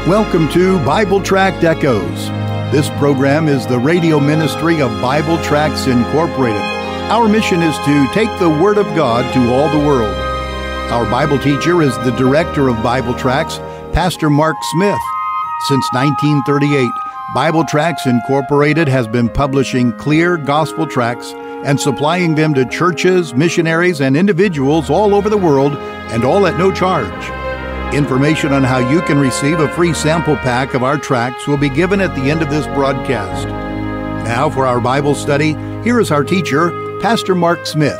Welcome to Bible Tract Echoes. This program is the radio ministry of Bible Tracts Incorporated. Our mission is to take the Word of God to all the world. Our Bible teacher is the director of Bible Tracts, Pastor Mark Smith. Since 1938, Bible Tracts Incorporated has been publishing clear gospel tracts and supplying them to churches, missionaries, and individuals all over the world, and all at no charge. Information on how you can receive a free sample pack of our tracts will be given at the end of this broadcast. Now for our Bible study, here is our teacher, Pastor Mark Smith.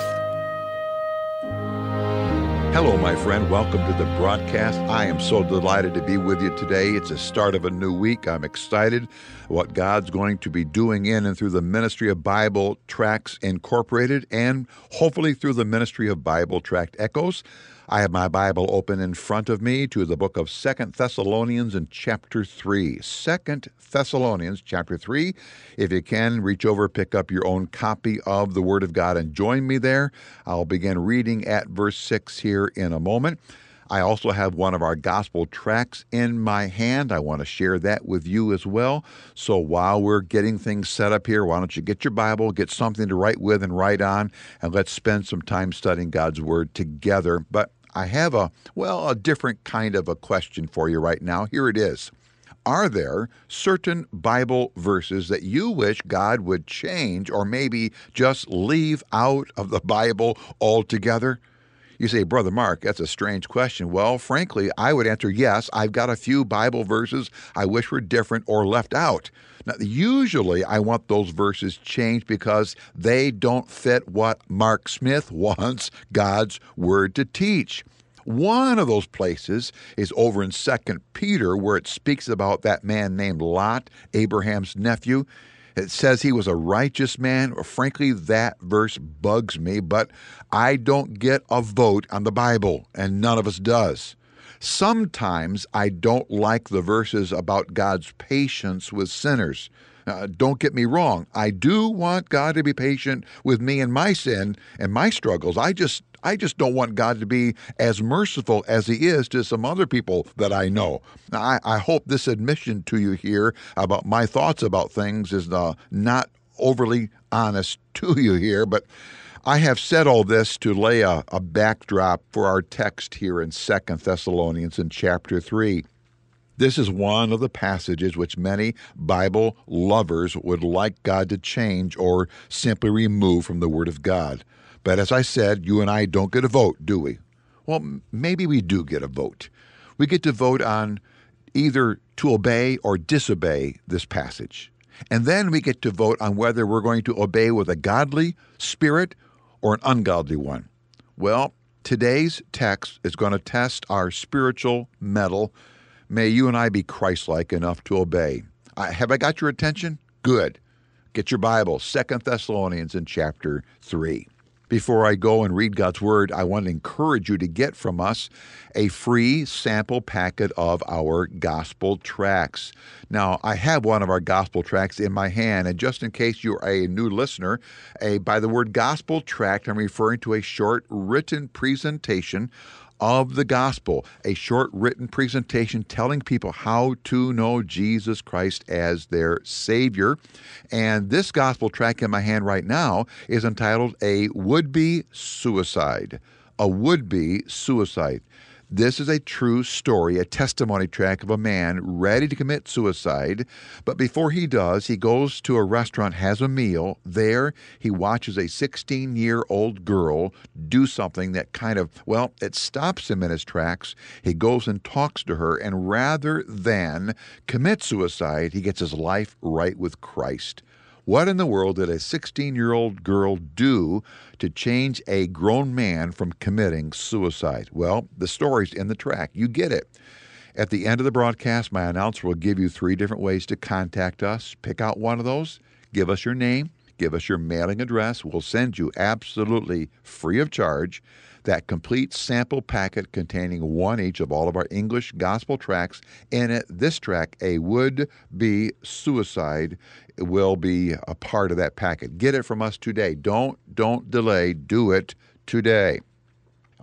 Hello, my friend. Welcome to the broadcast. I am so delighted to be with you today. It's the start of a new week. I'm excited what God's going to be doing in and through the ministry of Bible Tracts Incorporated and hopefully through the ministry of Bible Tract Echoes. I have my Bible open in front of me to the book of 2 Thessalonians in chapter 3. 2 Thessalonians chapter 3. If you can, reach over, pick up your own copy of the Word of God and join me there. I'll begin reading at verse 6 here in a moment. I also have one of our gospel tracts in my hand. I want to share that with you as well. So while we're getting things set up here, why don't you get your Bible, get something to write with and write on, and let's spend some time studying God's Word together. But I have a different kind of a question for you right now. Here it is. Are there certain Bible verses that you wish God would change or maybe just leave out of the Bible altogether? You say, Brother Mark, that's a strange question. Well, frankly, I would answer yes. I've got a few Bible verses I wish were different or left out. Now, usually I want those verses changed because they don't fit what Mark Smith wants God's Word to teach. One of those places is over in 2 Peter, where it speaks about that man named Lot, Abraham's nephew. It says he was a righteous man. Frankly, that verse bugs me, but I don't get a vote on the Bible, and none of us does. Sometimes I don't like the verses about God's patience with sinners. Don't get me wrong. I do want God to be patient with me and my sin and my struggles. I just don't want God to be as merciful as He is to some other people that I know. Now, I hope this admission to you here about my thoughts about things is not overly honest to you here, but I have said all this to lay a backdrop for our text here in 2 Thessalonians in chapter 3. This is one of the passages which many Bible lovers would like God to change or simply remove from the Word of God. But as I said, you and I don't get a vote, do we? Well, maybe we do get a vote. We get to vote on either to obey or disobey this passage. And then we get to vote on whether we're going to obey with a godly spirit or an ungodly one. Well, today's text is going to test our spiritual mettle. May you and I be Christ-like enough to obey. Have I got your attention? Good. Get your Bible, 2 Thessalonians in chapter 3. Before I go and read God's Word, I want to encourage you to get from us a free sample packet of our gospel tracts. Now, I have one of our gospel tracts in my hand, and just in case you're a new listener, by the word gospel tract, I'm referring to a short written presentation of the gospel, a short written presentation telling people how to know Jesus Christ as their Savior. And this gospel tract in my hand right now is entitled A Would-Be Suicide. A Would-Be Suicide. This is a true story, a testimony tract of a man ready to commit suicide. But before he does, he goes to a restaurant, has a meal. There, he watches a 16-year-old girl do something that it stops him in his tracks. He goes and talks to her, and rather than commit suicide, he gets his life right with Christ. What in the world did a 16-year-old girl do to change a grown man from committing suicide? Well, the story's in the tract. You get it. At the end of the broadcast, my announcer will give you 3 different ways to contact us. Pick out one of those. Give us your name. Give us your mailing address. We'll send you absolutely free of charge that complete sample packet containing one each of all of our English gospel tracts. In it, this tract, A Would-Be Suicide, will be a part of that packet. Get it from us today. Don't delay. Do it today.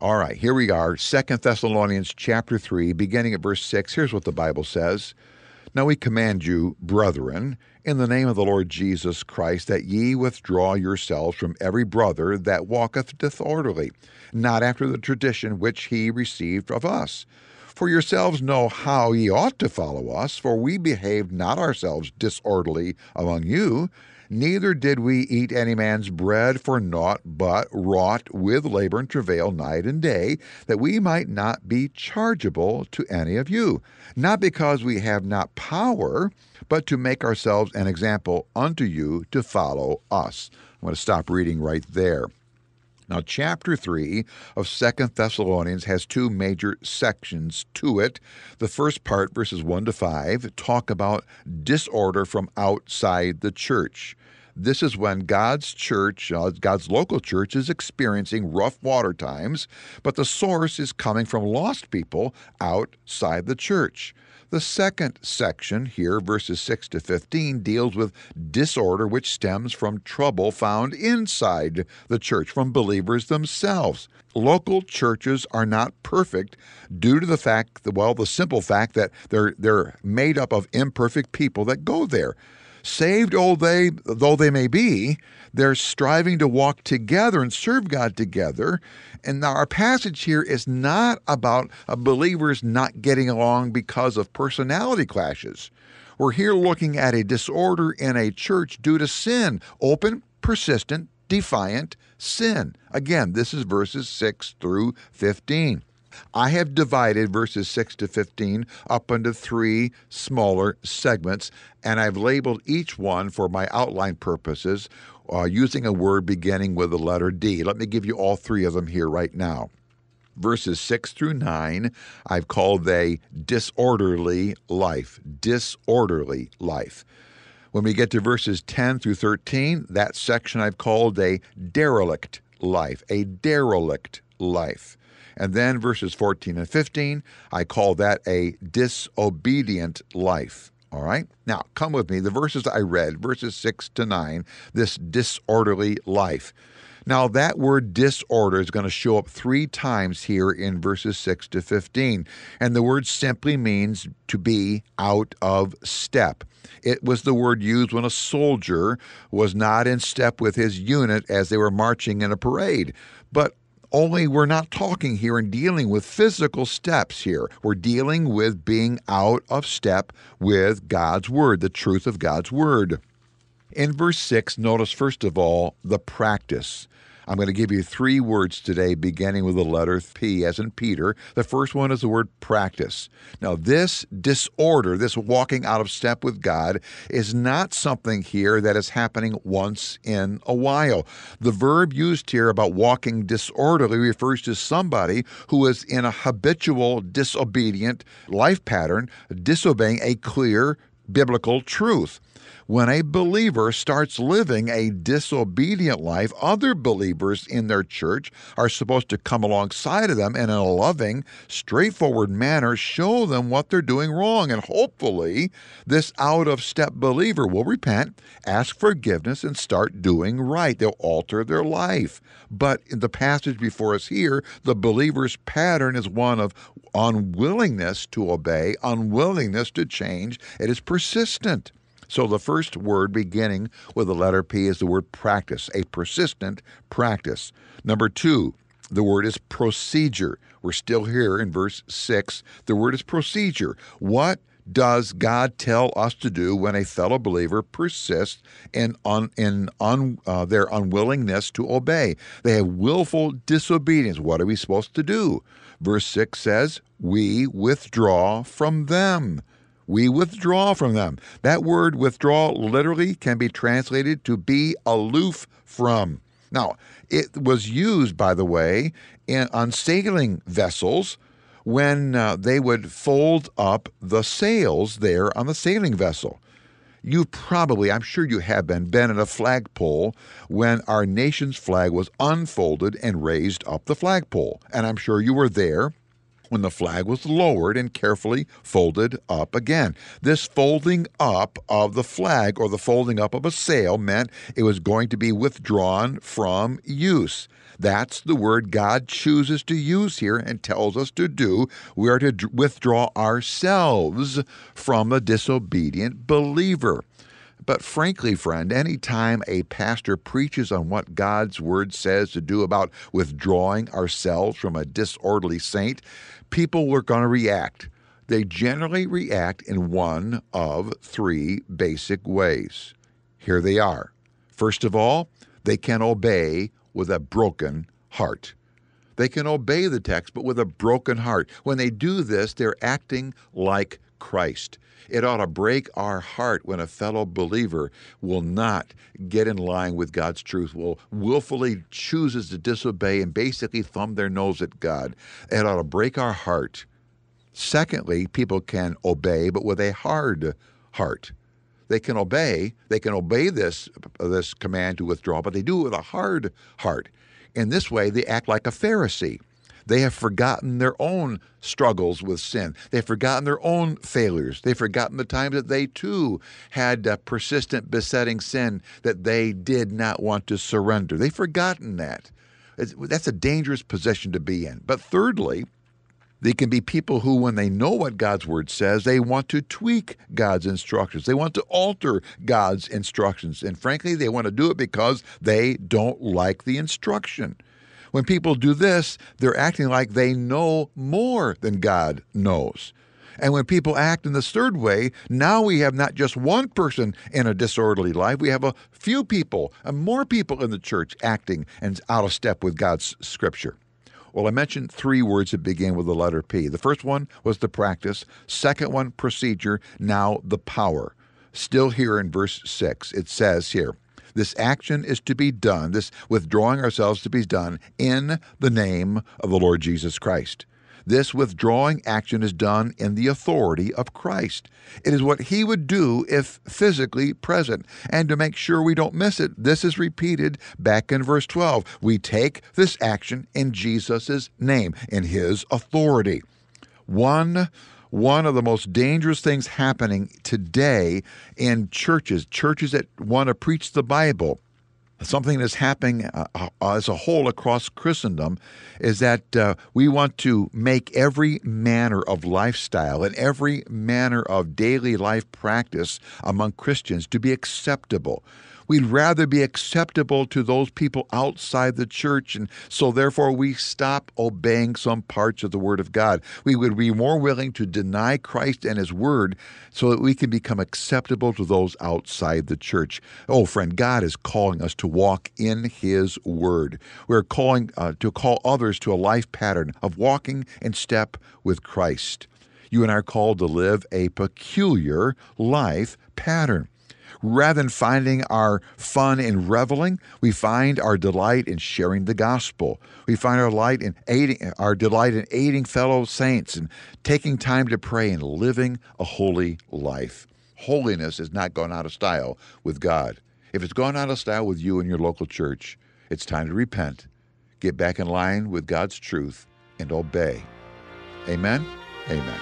All right, here we are, 2 Thessalonians chapter 3, beginning at verse 6. Here's what the Bible says. Now we command you, brethren, in the name of the Lord Jesus Christ, that ye withdraw yourselves from every brother that walketh disorderly, not after the tradition which he received of us. For yourselves know how ye ought to follow us, for we behaved not ourselves disorderly among you, neither did we eat any man's bread for naught, but wrought with labor and travail night and day, that we might not be chargeable to any of you, not because we have not power, but to make ourselves an example unto you to follow us. I'm going to stop reading right there. Now, chapter 3 of 2 Thessalonians has two major sections to it. The first part, verses 1 to 5, talk about disorder from outside the church. This is when God's church, God's local church, is experiencing rough water times, but the source is coming from lost people outside the church. The second section here, verses 6 to 15, deals with disorder which stems from trouble found inside the church, from believers themselves. Local churches are not perfect due to the simple fact that they're made up of imperfect people that go there. Saved though they may be, they're striving to walk together and serve God together. And now our passage here is not about believers not getting along because of personality clashes. We're here looking at a disorder in a church due to sin, open, persistent, defiant sin. Again, this is verses 6 through 15. I have divided verses 6 to 15 up into three smaller segments, and I've labeled each one for my outline purposes using a word beginning with the letter D. Let me give you all three of them here right now. Verses 6 through 9, I've called a disorderly life. Disorderly life. When we get to verses 10 through 13, that section I've called a derelict life. A derelict life. And then verses 14 and 15, I call that a disobedient life. All right? Now, come with me. The verses I read, verses 6 to 9, this disorderly life. Now, that word disorder is going to show up three times here in verses 6 to 15. And the word simply means to be out of step. It was the word used when a soldier was not in step with his unit as they were marching in a parade. But only we're not talking here and dealing with physical steps here. We're dealing with being out of step with God's Word, the truth of God's Word. In verse 6, notice first of all the practice. I'm going to give you three words today beginning with the letter P as in Peter. The first one is the word practice. Now, this disorder, this walking out of step with God, is not something here that is happening once in a while. The verb used here about walking disorderly refers to somebody who is in a habitual disobedient life pattern, disobeying a clear biblical truth. When a believer starts living a disobedient life, other believers in their church are supposed to come alongside of them and in a loving, straightforward manner show them what they're doing wrong. And hopefully, this out-of-step believer will repent, ask forgiveness, and start doing right. They'll alter their life. But in the passage before us here, the believer's pattern is one of unwillingness to obey, unwillingness to change. It is persistent. So the first word beginning with the letter P is the word practice, a persistent practice. Number two, the word is procedure. We're still here in verse 6. The word is procedure. What does God tell us to do when a fellow believer persists in their unwillingness to obey? They have willful disobedience. What are we supposed to do? Verse 6 says, we withdraw from them. We withdraw from them. That word withdraw literally can be translated to be aloof from. Now, it was used, by the way, on sailing vessels when they would fold up the sails there on the sailing vessel. You've probably, I'm sure you have been at a flagpole when our nation's flag was unfolded and raised up the flagpole. And I'm sure you were there when the flag was lowered and carefully folded up again. This folding up of the flag, or the folding up of a sail, meant it was going to be withdrawn from use. That's the word God chooses to use here and tells us to do. We are to withdraw ourselves from a disobedient believer. But frankly, friend, any time a pastor preaches on what God's word says to do about withdrawing ourselves from a disorderly saint, people are going to react. They generally react in one of three basic ways. Here they are. First of all, they can obey with a broken heart. They can obey the text, but with a broken heart. When they do this, they're acting like Christ. It ought to break our heart when a fellow believer will not get in line with God's truth, will willfully chooses to disobey and basically thumb their nose at God. It ought to break our heart. Secondly, people can obey, but with a hard heart. They can obey this command to withdraw, but they do it with a hard heart. In this way, they act like a Pharisee. They have forgotten their own struggles with sin. They've forgotten their own failures. They've forgotten the times that they too had persistent, besetting sin that they did not want to surrender. They've forgotten that. That's a dangerous position to be in. But thirdly, they can be people who, when they know what God's word says, they want to tweak God's instructions. They want to alter God's instructions. And frankly, they want to do it because they don't like the instruction. When people do this, they're acting like they know more than God knows. And when people act in this third way, now we have not just one person in a disorderly life, we have a few people and more people in the church acting and out of step with God's scripture. Well, I mentioned three words that begin with the letter P. The first one was the practice. Second one, procedure. Now the power. Still here in verse 6, it says here, this action is to be done, this withdrawing ourselves to be done in the name of the Lord Jesus Christ. This withdrawing action is done in the authority of Christ. It is what he would do if physically present. And to make sure we don't miss it, this is repeated back in verse 12. We take this action in Jesus' name, in his authority. One of the most dangerous things happening today in churches that want to preach the Bible, something that's happening as a whole across Christendom, is that we want to make every manner of lifestyle and every manner of daily life practice among Christians to be acceptable. We'd rather be acceptable to those people outside the church, and so therefore we stop obeying some parts of the Word of God. We would be more willing to deny Christ and His Word so that we can become acceptable to those outside the church. Oh, friend, God is calling us to walk in His Word. We're calling to call others to a life pattern of walking in step with Christ. You and I are called to live a peculiar life pattern. Rather than finding our fun in reveling, we find our delight in sharing the gospel. We find our delight in aiding fellow saints and taking time to pray and living a holy life. Holiness is not gone out of style with God. If it's gone out of style with you and your local church, it's time to repent, get back in line with God's truth, and obey. Amen? Amen.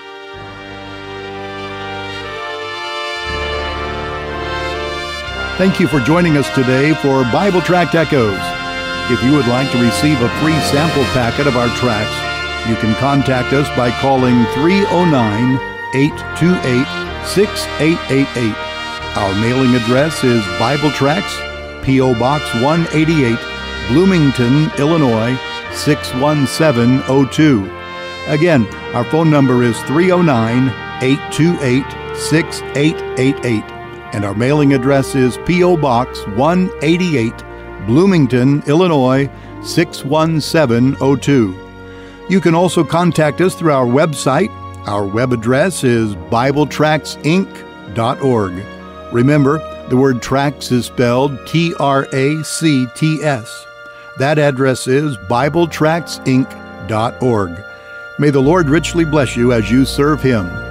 Thank you for joining us today for Bible Tract Echoes. If you would like to receive a free sample packet of our tracts, you can contact us by calling 309-828-6888. Our mailing address is Bible Tracts, P.O. Box 188, Bloomington, Illinois, 61702. Again, our phone number is 309-828-6888. And our mailing address is P.O. Box 188, Bloomington, Illinois, 61702. You can also contact us through our website. Our web address is BibleTractsInc.org. Remember, the word tracts is spelled Tracts. That address is BibleTractsInc.org. May the Lord richly bless you as you serve Him.